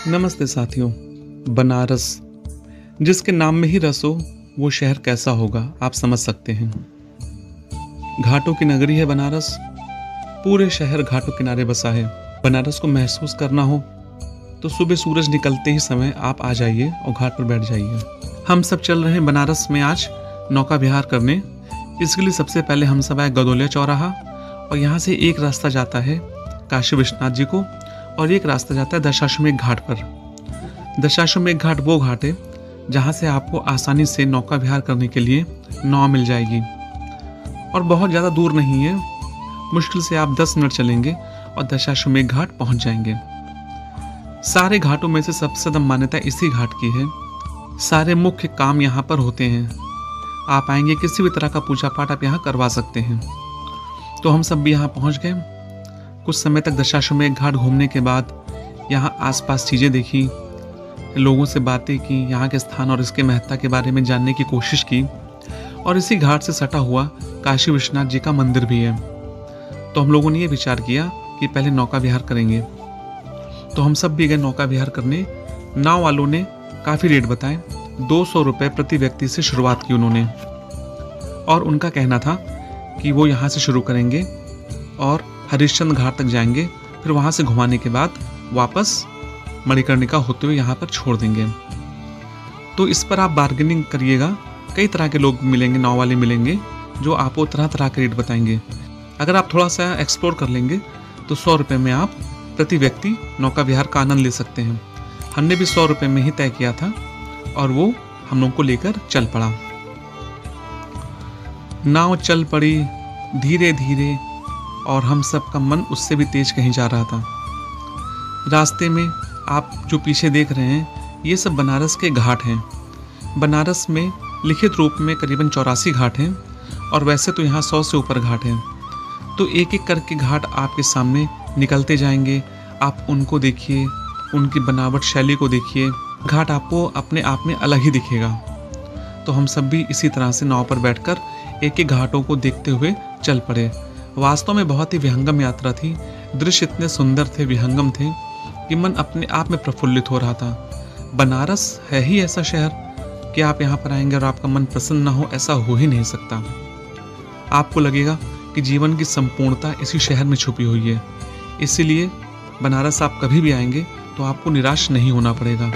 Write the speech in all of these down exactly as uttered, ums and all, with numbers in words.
नमस्ते साथियों। बनारस, जिसके नाम में ही रस हो, वो शहर कैसा होगा आप समझ सकते हैं। घाटों की नगरी है बनारस। पूरे शहर घाटों किनारे बसा है। बनारस को महसूस करना हो तो सुबह सूरज निकलते ही समय आप आ जाइए और घाट पर बैठ जाइए। हम सब चल रहे हैं बनारस में आज नौका विहार करने। इसके लिए सबसे पहले हम सब आए गदौलिया चौराहा, और यहाँ से एक रास्ता जाता है काशी विश्वनाथ जी को और एक रास्ता जाता है दशाश्वमेध घाट पर। दशाश्वमेध घाट वो घाट है जहाँ से आपको आसानी से नौका विहार करने के लिए नाव मिल जाएगी, और बहुत ज़्यादा दूर नहीं है। मुश्किल से आप दस मिनट चलेंगे और दशाश्वमेध घाट पहुँच जाएंगे। सारे घाटों में से सबसे ज़्यादा मान्यता इसी घाट की है। सारे मुख्य काम यहाँ पर होते हैं। आप आएंगे, किसी भी तरह का पूजा पाठ आप यहाँ करवा सकते हैं। तो हम सब भी यहाँ पहुँच गए। कुछ समय तक दशाश्वमेध घाट घूमने के बाद यहाँ आसपास चीज़ें देखी, लोगों से बातें की, यहाँ के स्थान और इसके महत्ता के बारे में जानने की कोशिश की। और इसी घाट से सटा हुआ काशी विश्वनाथ जी का मंदिर भी है। तो हम लोगों ने ये विचार किया कि पहले नौका विहार करेंगे। तो हम सब भी गए नौका विहार करने। नाव वालों ने काफ़ी रेट बताए। दो सौ रुपये प्रति व्यक्ति से शुरुआत की उन्होंने, और उनका कहना था कि वो यहाँ से शुरू करेंगे और हरिश्चंद्र घाट तक जाएंगे, फिर वहाँ से घुमाने के बाद वापस मणिकर्णिका होते हुए यहाँ पर छोड़ देंगे। तो इस पर आप बार्गेनिंग करिएगा। कई तरह के लोग मिलेंगे, नाव वाले मिलेंगे जो आपको तरह तरह के रेट बताएंगे। अगर आप थोड़ा सा एक्सप्लोर कर लेंगे तो सौ रुपये में आप प्रति व्यक्ति नौका विहार का आनंद ले सकते हैं। हमने भी सौ रुपये में ही तय किया था और वो हम लोग को लेकर चल पड़ा। नाव चल पड़ी धीरे धीरे, और हम सब का मन उससे भी तेज कहीं जा रहा था। रास्ते में आप जो पीछे देख रहे हैं, ये सब बनारस के घाट हैं। बनारस में लिखित रूप में करीबन चौरासी घाट हैं, और वैसे तो यहाँ सौ से ऊपर घाट हैं। तो एक एक करके घाट आपके सामने निकलते जाएंगे। आप उनको देखिए, उनकी बनावट शैली को देखिए। घाट आपको अपने आप में अलग ही दिखेगा। तो हम सब भी इसी तरह से नाव पर बैठकर एक एक घाटों को देखते हुए चल पड़े। वास्तव में बहुत ही विहंगम यात्रा थी। दृश्य इतने सुंदर थे, विहंगम थे कि मन अपने आप में प्रफुल्लित हो रहा था। बनारस है ही ऐसा शहर कि आप यहाँ पर आएंगे और आपका मन प्रसन्न ना हो, ऐसा हो ही नहीं सकता। आपको लगेगा कि जीवन की संपूर्णता इसी शहर में छुपी हुई है। इसीलिए बनारस आप कभी भी आएंगे तो आपको निराश नहीं होना पड़ेगा।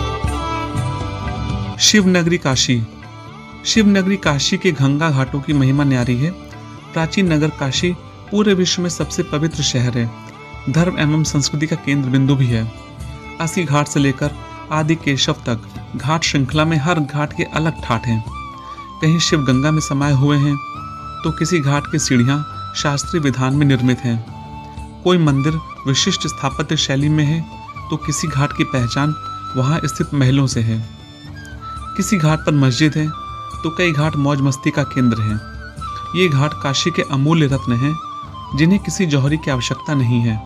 शिव नगरी काशी। शिव नगरी काशी के गंगा घाटों की महिमा न्यारी है। प्राचीन नगर काशी पूरे विश्व में सबसे पवित्र शहर है। धर्म एवं संस्कृति का केंद्र बिंदु भी है। अस्सी घाट से लेकर आदि केशव तक घाट श्रृंखला में हर घाट के अलग ठाठ हैं। कहीं शिव गंगा में समाये हुए हैं तो किसी घाट की सीढ़ियाँ शास्त्रीय विधान में निर्मित हैं। कोई मंदिर विशिष्ट स्थापत्य शैली में है तो किसी घाट की पहचान वहाँ स्थित महलों से है। किसी घाट पर मस्जिद है तो कई घाट मौज मस्ती का केंद्र है। ये घाट काशी के अमूल्य रत्न हैं, जिन्हें किसी जौहरी की आवश्यकता नहीं है।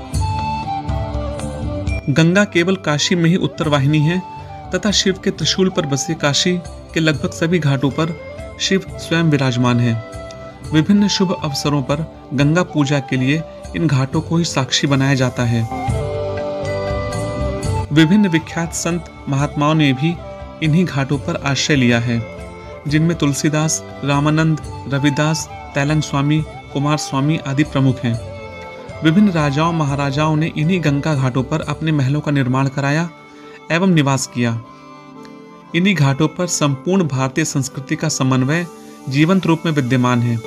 गंगा केवल काशी में ही उत्तर वाहिनी है, तथा शिव के त्रिशूल पर बसे काशी के लगभग सभी घाटों पर शिव स्वयं विराजमान है। विभिन्न शुभ अवसरों पर गंगा पूजा के लिए इन घाटों को ही साक्षी बनाया जाता है। विभिन्न विख्यात संत महात्माओं ने भी इन्हीं घाटों पर आश्रय लिया है, जिनमें तुलसीदास, रामानंद, रविदास, तैलंग स्वामी, कुमार स्वामी आदि प्रमुख हैं। विभिन्न राजाओं महाराजाओं ने इन्हीं गंगा घाटों पर अपने महलों का निर्माण कराया एवं निवास किया। इन्हीं घाटों पर संपूर्ण भारतीय संस्कृति का समन्वय जीवंत रूप में विद्यमान है।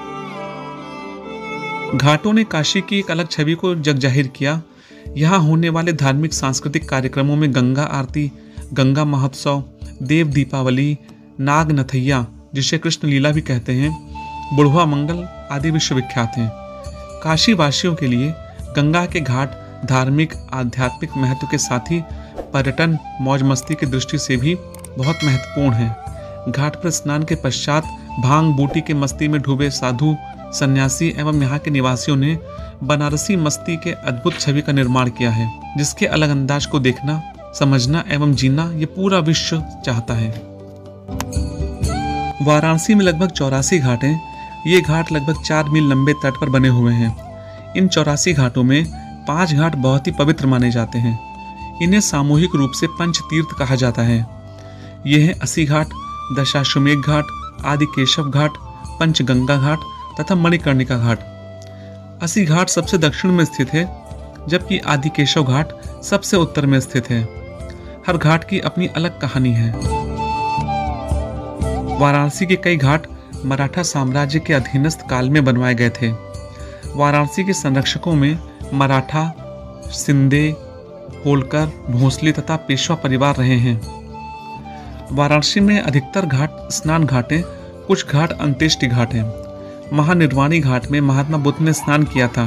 घाटों ने काशी की एक अलग छवि को जगजाहिर किया। यहाँ होने वाले धार्मिक सांस्कृतिक कार्यक्रमों में गंगा आरती, गंगा महोत्सव, देव दीपावली, नाग नथैया जिसे कृष्ण लीला भी कहते हैं, बुढ़वा मंगल आदि विश्वविख्यात हैं। काशी वासियों के लिए गंगा के घाट धार्मिक आध्यात्मिक महत्व के साथ ही पर्यटन मौज मस्ती की दृष्टि से भी बहुत महत्वपूर्ण है। घाट पर स्नान के पश्चात भांग बूटी के मस्ती में डूबे साधु, सन्यासी एवं यहाँ के निवासियों ने बनारसी मस्ती के अद्भुत छवि का निर्माण किया है, जिसके अलग अंदाज को देखना, समझना एवं जीना ये पूरा विश्व चाहता है। वाराणसी में लगभग चौरासी घाट हैं। ये घाट लगभग चार मील लंबे तट पर बने हुए हैं। इन चौरासी घाटों में पांच घाट बहुत ही पवित्र माने जाते हैं। इन्हें सामूहिक रूप से पंच तीर्थ कहा जाता है। ये हैं अस्सी घाट, दशाश्वमेध घाट, आदि केशव घाट, पंचगंगा घाट तथा मणिकर्णिका घाट। अस्सी घाट सबसे दक्षिण में स्थित है, जबकि आदि केशव घाट सबसे उत्तर में स्थित है। हर घाट की अपनी अलग कहानी है। वाराणसी के कई घाट मराठा साम्राज्य के अधीनस्थ काल में बनवाए गए थे। वाराणसी के संरक्षकों में मराठा, सिंधे, होलकर, भोसले तथा पेशवा परिवार रहे हैं। वाराणसी में अधिकतर घाट स्नान घाट हैं, कुछ घाट अंत्येष्टि घाट हैं। महानिर्वाणी घाट में महात्मा बुद्ध ने स्नान किया था।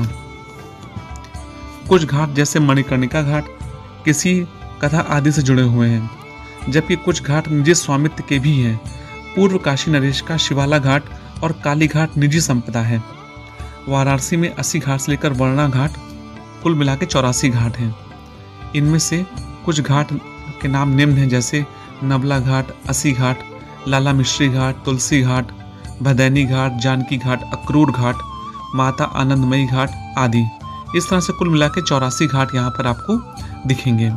कुछ घाट जैसे मणिकर्णिका घाट किसी कथा आदि से जुड़े हुए हैं, जबकि कुछ घाट निजी स्वामित्व के भी हैं। पूर्व काशी नरेश का शिवाला घाट और काली घाट निजी संपदा है। वाराणसी में अस्सी घाट से लेकर वर्णा घाट कुल मिला के चौरासी घाट हैं। इनमें से कुछ घाट के नाम निम्न हैं, जैसे नवला घाट, अस्सी घाट, लाला मिश्री घाट, तुलसी घाट, भदैनी घाट, जानकी घाट, अक्रूर घाट, माता आनंदमयी घाट आदि। इस तरह से कुल मिला के चौरासी घाट यहाँ पर आपको दिखेंगे।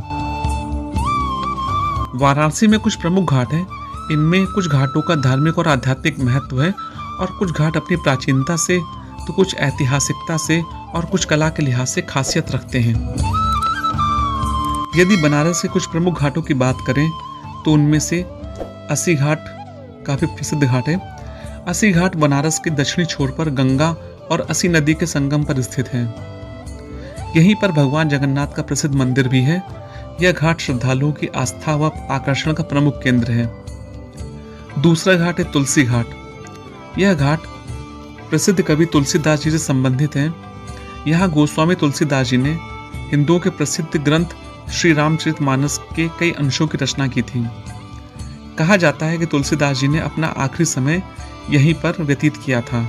वाराणसी में कुछ प्रमुख घाट हैं। इनमें कुछ घाटों का धार्मिक और आध्यात्मिक महत्व है और कुछ घाट अपनी प्राचीनता से तो कुछ ऐतिहासिकता से और कुछ कला के लिहाज से खासियत रखते हैं। यदि बनारस के कुछ प्रमुख घाटों की बात करें तो उनमें से अस्सी घाट काफी प्रसिद्ध घाट है। अस्सी घाट बनारस के दक्षिणी छोर पर गंगा और अस्सी नदी के संगम पर स्थित है। यहीं पर भगवान जगन्नाथ का प्रसिद्ध मंदिर भी है। यह घाट श्रद्धालुओं की आस्था व आकर्षण का प्रमुख केंद्र है। दूसरा घाट है तुलसी घाट। यह घाट प्रसिद्ध कवि तुलसीदास जी से संबंधित है। यहाँ गोस्वामी तुलसीदास जी ने हिंदुओं के प्रसिद्ध ग्रंथ श्री रामचरितमानस के कई अंशों की रचना की थी। कहा जाता है कि तुलसीदास जी ने अपना आखिरी समय यहीं पर व्यतीत किया था।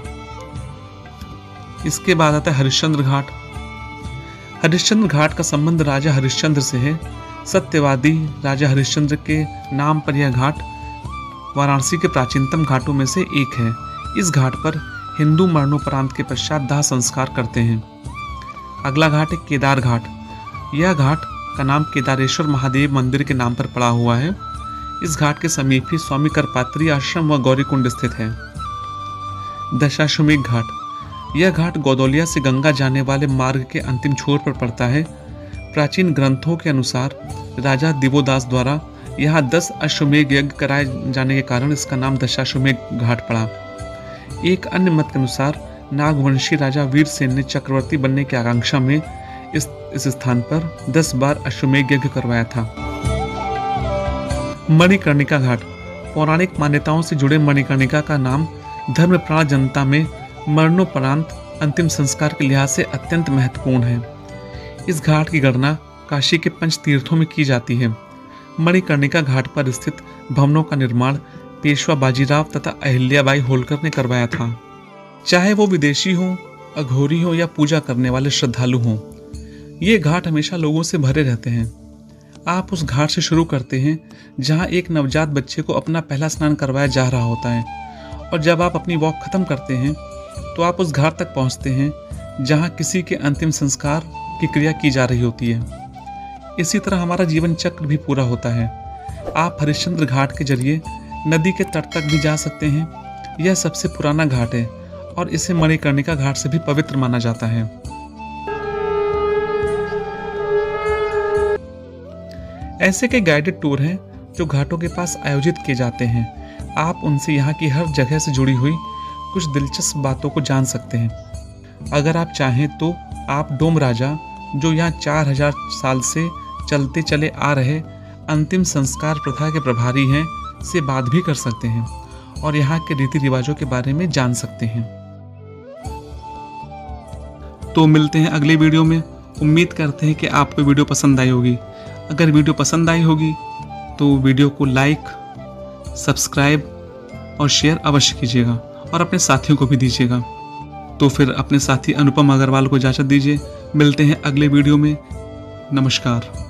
इसके बाद आता है हरिश्चंद्र घाट। हरिश्चंद्र घाट का संबंध राजा हरिश्चंद्र से है। सत्यवादी राजा हरिश्चंद्र के नाम पर यह घाट वाराणसी के प्राचीनतम घाटों में से एक है। इस घाट पर हिंदू मरणोपरांत के पश्चात दाह संस्कार करते हैं। अगला घाट है केदार घाट। यह घाट का नाम केदारेश्वर महादेव मंदिर के नाम पर पड़ा हुआ है। इस घाट के समीप ही स्वामी करपात्री आश्रम व गौरीकुंड स्थित है। दशाश्वमेध घाट। यह घाट गौदौलिया से गंगा जाने वाले मार्ग के अंतिम छोर पर पड़ता है। प्राचीन ग्रंथों के अनुसार राजा दिवोदास द्वारा यहाँ दस अश्वमेध यज्ञ कराए जाने के कारण इसका नाम दशाश्वमेध घाट पड़ा। एक अन्य मत के अनुसार नागवंशी राजा वीरसेन ने चक्रवर्ती बनने की आकांक्षा में इस इस स्थान पर दस बार अश्वमेध यज्ञ करवाया था। मणिकर्णिका घाट। पौराणिक मान्यताओं से जुड़े मणिकर्णिका का नाम धर्मप्राण जनता में मरणोपरांत अंतिम संस्कार के लिहाज से अत्यंत महत्वपूर्ण है। इस घाट की गणना काशी के पंच तीर्थों में की जाती है। मणिकर्णिका घाट पर स्थित भवनों का निर्माण पेशवा बाजीराव तथा अहिल्याबाई होलकर ने करवाया था। चाहे वो विदेशी हो, अघोरी हो या पूजा करने वाले श्रद्धालु हों, ये घाट हमेशा लोगों से भरे रहते हैं। आप उस घाट से शुरू करते हैं जहां एक नवजात बच्चे को अपना पहला स्नान करवाया जा रहा होता है, और जब आप अपनी वॉक खत्म करते हैं तो आप उस घाट तक पहुंचते हैं जहां किसी के अंतिम संस्कार की क्रिया की जा रही होती है। इसी तरह हमारा जीवन चक्र भी पूरा होता है। आप हरिश्चंद्र घाट के जरिए नदी के तट तक भी जा सकते हैं। यह सबसे पुराना घाट है और इसे मणिकर्णिका घाट से भी पवित्र माना जाता है। ऐसे कई गाइडेड टूर हैं जो घाटों के पास आयोजित किए जाते हैं। आप उनसे यहाँ की हर जगह से जुड़ी हुई कुछ दिलचस्प बातों को जान सकते हैं। अगर आप चाहें तो आप डोम राजा, जो यहाँ चार हजार साल से चलते चले आ रहे अंतिम संस्कार प्रथा के प्रभारी हैं, से बात भी कर सकते हैं और यहाँ के रीति रिवाजों के बारे में जान सकते हैं। तो मिलते हैं अगले वीडियो में। उम्मीद करते हैं कि आपको वीडियो पसंद आई होगी। अगर वीडियो पसंद आई होगी तो वीडियो को लाइक, सब्सक्राइब और शेयर अवश्य कीजिएगा और अपने साथियों को भी दीजिएगा। तो फिर अपने साथी अनुपम अग्रवाल को इजाज़त दीजिए। मिलते हैं अगले वीडियो में। नमस्कार।